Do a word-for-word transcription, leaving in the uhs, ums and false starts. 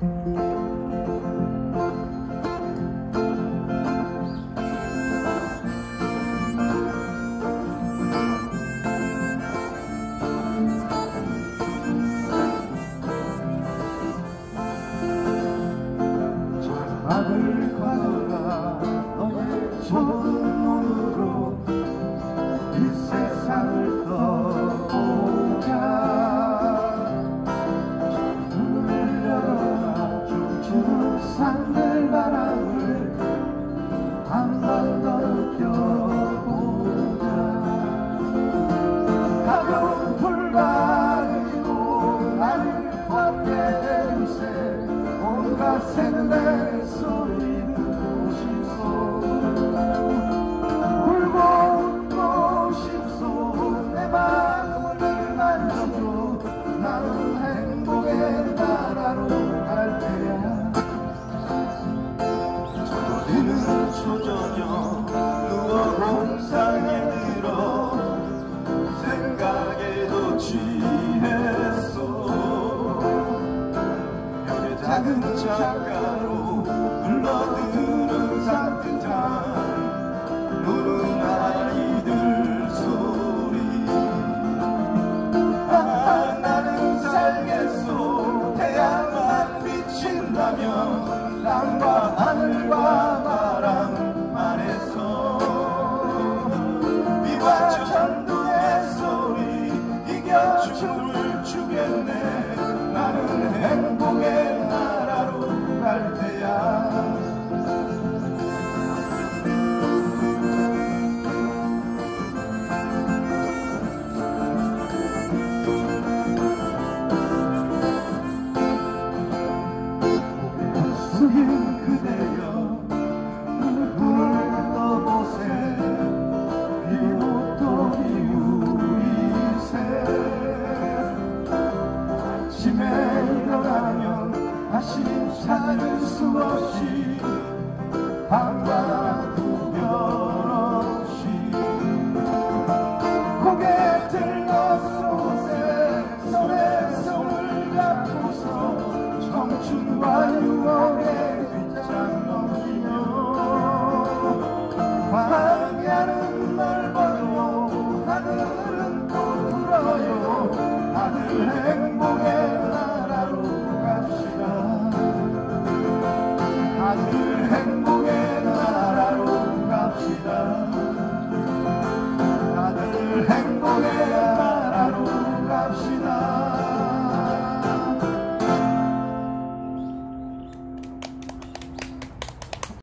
장막을 걸어가 너의 좁은 눈으로 이 세상을 떠보자. 문을 열어가 춤추는 산들 바람을 한 번 더 느껴보자. 가벼운 불가리로 나를 걷게 해주세. 온갖 새들의 소리 듣고 싶소. 울고 웃고 싶소. 내 마음을 만져줘. 나는 행복의 나라로 갈 테야. 저리는 초저녁 누워 공상에 들어 생각에도 취했소. 별의 작은 창가로 흘러드는 산뜻한 노는 아이들 소리. 아, 나는 살겠소. 태양만 비친다면 땅과 하늘과 바람 안에서. 비와 천둥의 소리 이겨 춤을 추겠네. 나는 행복의 나라로 갈 테야. 숙인 그대여 눈을 떠보세. 비옷도 기울이세. 아침에 일어나면 다시 찾을 수 없이 밤과 구별 없이 고개 들어서세. 손에 손을 잡고서 청춘과 유혹에